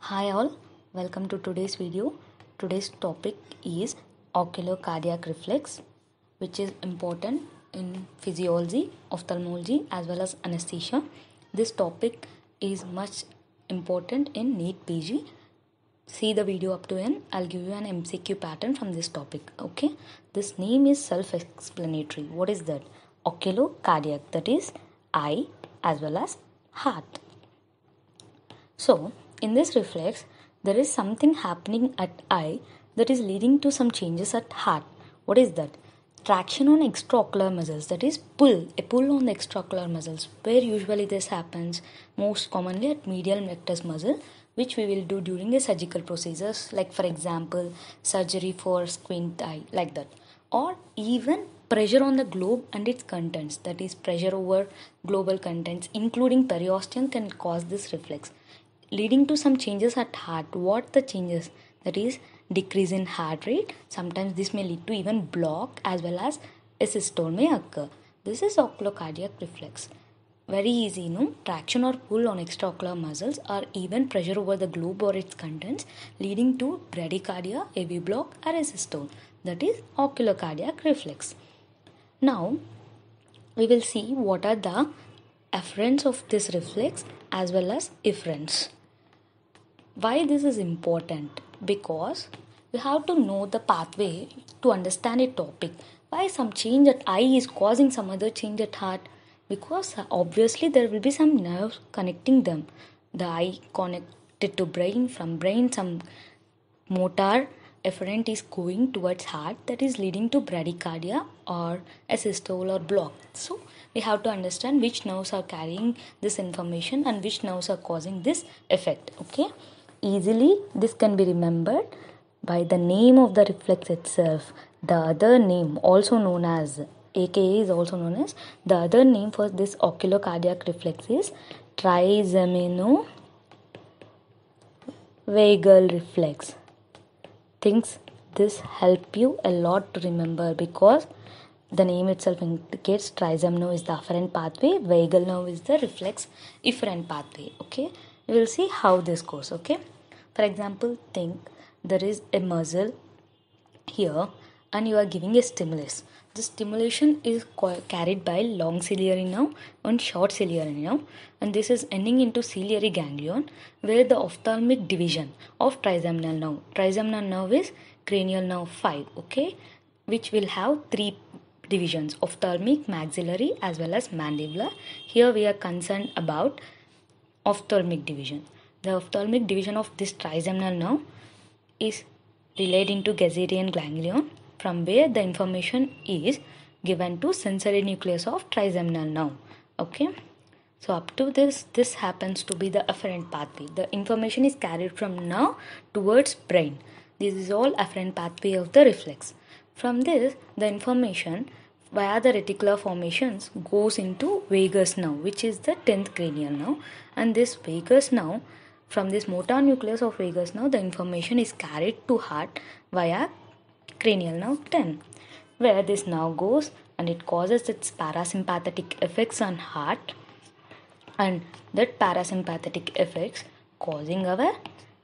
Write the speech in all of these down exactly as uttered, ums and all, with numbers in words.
Hi all, welcome to today's video. Today's topic is ocular cardiac reflex, which is important in physiology, ophthalmology as well as anesthesia. This topic is much important in NEET P G. See the video up to end. I'll give you an M C Q pattern from this topic. Okay, this name is self-explanatory. What is that? Oculocardiac, that is eye as well as heart. So, in this reflex, there is something happening at eye that is leading to some changes at heart. What is that? Traction on extraocular muscles, that is pull, a pull on the extraocular muscles. Where usually this happens? Most commonly at medial rectus muscle, which we will do during the surgical procedures, like for example, surgery for squint eye, like that. Or even pressure on the globe and its contents, that is pressure over global contents, including periosteum, can cause this reflex, leading to some changes at heart. What the changes? That is decrease in heart rate. Sometimes this may lead to even block as well as a systole may occur. This is oculocardiac reflex. Very easy, no? Traction or pull on extraocular muscles or even pressure over the globe or its contents, leading to bradycardia, A V block or a systole. That is oculocardiac reflex. Now we will see what are the afferents of this reflex as well as efferents. Why this is important? Because you have to know the pathway to understand a topic. Why some change at eye is causing some other change at heart? Because obviously there will be some nerves connecting them. The eye connected to brain, from brain some motor efferent is going towards heart, that is leading to bradycardia or a systole or block. So we have to understand which nerves are carrying this information and which nerves are causing this effect. Okay, easily this can be remembered by the name of the reflex itself. The other name, also known as A K A, is also known as the other name for this oculocardiac reflex is trigeminal vagal reflex. Thinks this help you a lot to remember, because the name itself indicates trigeminal is the afferent pathway, vagal nerve is the reflex efferent pathway. Okay, we will see how this goes. Okay, for example, think there is a muscle here and you are giving a stimulus. The stimulation is carried by long ciliary nerve and short ciliary nerve, and this is ending into ciliary ganglion, where the ophthalmic division of trigeminal nerve. Trigeminal nerve is cranial nerve five, okay, which will have three divisions: ophthalmic, maxillary as well as mandibular. Here we are concerned about ophthalmic division. The ophthalmic division of this trigeminal nerve is relayed into Gasserian ganglion, from where the information is given to sensory nucleus of trigeminal nerve. Okay, so up to this, this happens to be the afferent pathway. The information is carried from nerve towards brain. This is all afferent pathway of the reflex. From this, the information via the reticular formations goes into vagus nerve, which is the tenth cranial nerve, and this vagus nerve, from this motor nucleus of vagus nerve, the information is carried to heart via cranial nerve ten, where this nerve goes and it causes its parasympathetic effects on heart, and that parasympathetic effects causing our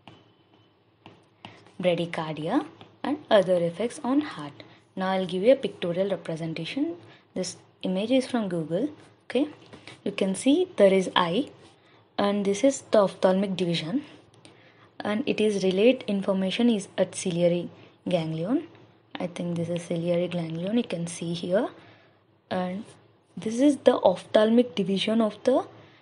bradycardia and other effects on heart. Now I'll give you a pictorial representation. This image is from Google. Okay, you can see there is eye, and this is the ophthalmic division, and it is relayed information is at ciliary ganglion. I think this is ciliary ganglion, you can see here, and this is the ophthalmic division of the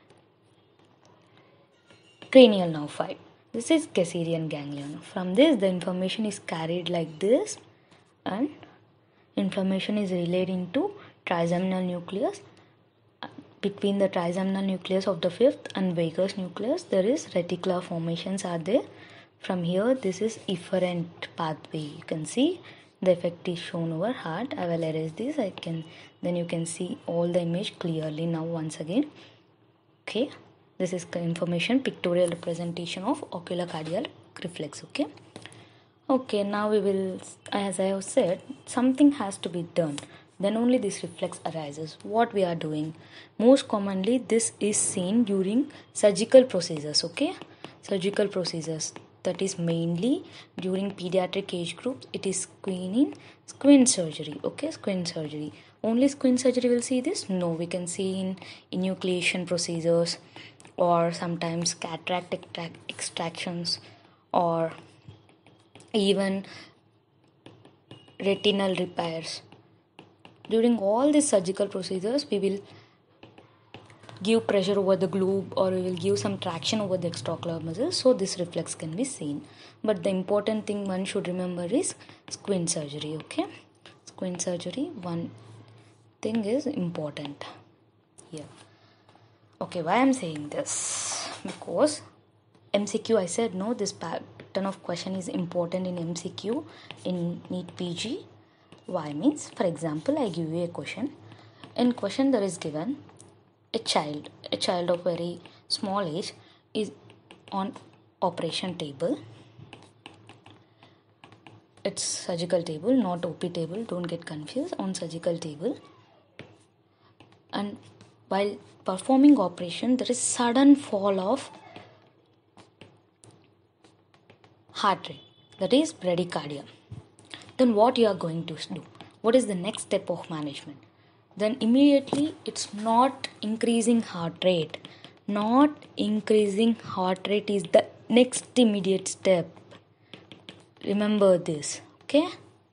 cranial nerve five. This is Gasserian ganglion. From this, the information is carried like this, and information is relayed into trigeminal nucleus. Between the trigeminal nucleus of the fifth and vagus nucleus, there is reticular formations are there. From here, this is efferent pathway. You can see the effect is shown over heart. I will erase this. I can then you can see all the image clearly now once again. Okay, this is information pictorial representation of oculocardiac reflex. Okay. Okay, now we will, as I have said, something has to be done. Then only this reflex arises. What we are doing? Most commonly, this is seen during surgical procedures. Okay, surgical procedures. That is mainly during pediatric age groups, it is screening squint surgery. Okay, squint surgery. Only squint surgery will see this? No, we can see in enucleation procedures or sometimes cataract extract- extractions or even retinal repairs. During all these surgical procedures, we will give pressure over the globe or we will give some traction over the extraocular muscles, so this reflex can be seen. But the important thing one should remember is squint surgery. Okay, squint surgery, one thing is important here. Okay, why I'm saying this? Because M C Q, I said no, this pattern of question is important in M C Q in NEET P G. Why means, for example, I give you a question. In question there is given a child, a child of very small age is on operation table. It's surgical table, not O P table, don't get confused, on surgical table. And while performing operation, there is sudden fall of heart rate, that is bradycardia. Then what you are going to do? What is the next step of management? Then immediately it's not increasing heart rate. Not increasing heart rate is the next immediate step. Remember this, okay?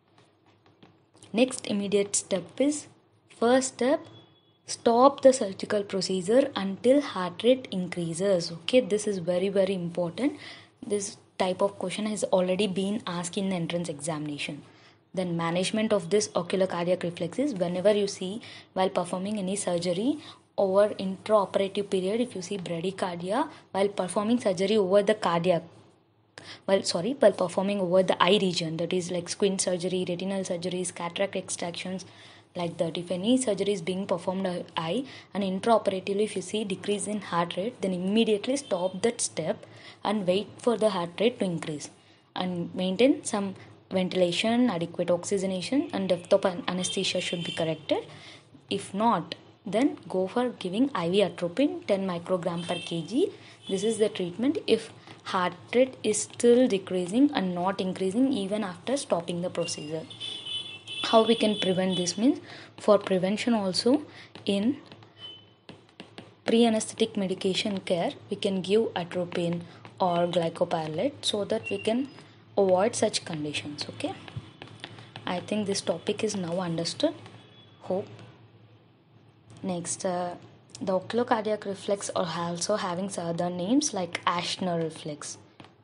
Next immediate step is, first step, stop the surgical procedure until heart rate increases. Okay, this is very very important. This type of question has already been asked in the entrance examination. Then management of this ocular cardiac reflex is, whenever you see while performing any surgery over intraoperative period, if you see bradycardia while performing surgery over the cardiac, well sorry while performing over the eye region, that is like squint surgery, retinal surgeries, cataract extractions, like that, if any surgery is being performed on eye and intraoperatively if you see decrease in heart rate, then immediately stop that step and wait for the heart rate to increase and maintain some ventilation, adequate oxygenation, and depth of anesthesia should be corrected. If not, then go for giving I V atropine ten microgram per kg. This is the treatment if heart rate is still decreasing and not increasing even after stopping the procedure. How we can prevent this means, for prevention also in pre-anesthetic medication care we can give atropine or glycopyrrolate so that we can avoid such conditions. Okay, I think this topic is now understood. Hope. Next, uh, the oculocardiac reflex are also having other names like Aschner reflex.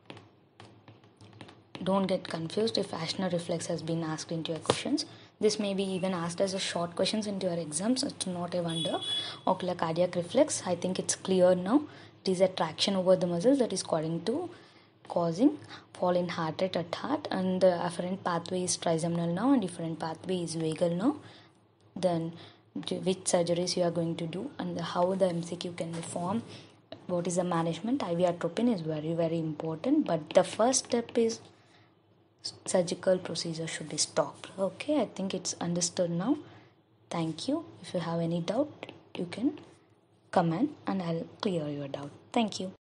Don't get confused if Aschner reflex has been asked into your questions. This may be even asked as a short questions into your exams. It's not a wonder. Ocular cardiac reflex, I think it's clear now. It is a traction over the muscle that is according to causing fall in heart rate at heart, and the afferent pathway is trigeminal nerve and efferent pathway is vagal nerve. Then which surgeries you are going to do and how the M C Q can be formed, what is the management. I V atropine is very very important, but the first step is surgical procedure should be stopped. Okay, I think it's understood now. Thank you. If you have any doubt, you can comment and I'll clear your doubt. Thank you.